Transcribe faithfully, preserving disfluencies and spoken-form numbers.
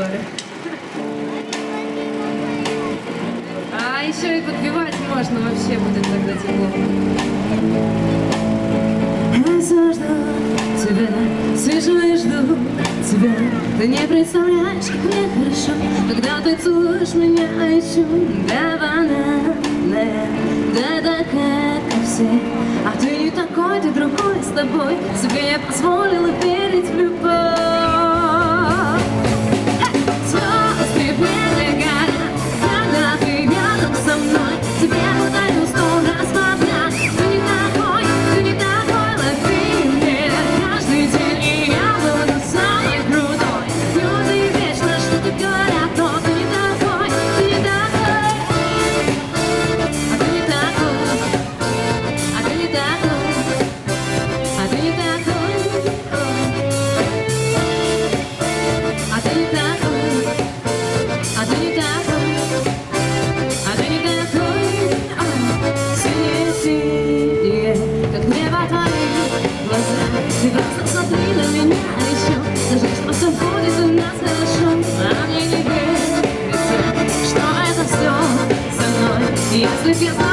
сделали. А еще и подпевать можно, вообще будет тогда тепло. Я все жду тебя, сижу и жду тебя. Ты не представляешь, как мне хорошо, когда ты целуешь меня еще. Да, банальная, да такая, как все. А ты не такой, ты другой, с тобой себе я позволила верить в любовь. Звезды прилегают, когда ты рядом со мной. Тебе удаю сто раз подряд. Ты не такой, ты не такой, лови меня каждый день, и я буду самой крутой. Люди вечно что-то говорят, но ты не такой, ты не такой. А ты не такой, а ты не такой, а ты не такой, а ты не такой, а ты не такой, а ты не такой. Синие, синие, как небо твои глаза. Ты просто смотри на меня еще, скажи, что все будет у нас хорошо. А мне не верится, что это все со мной. Если б я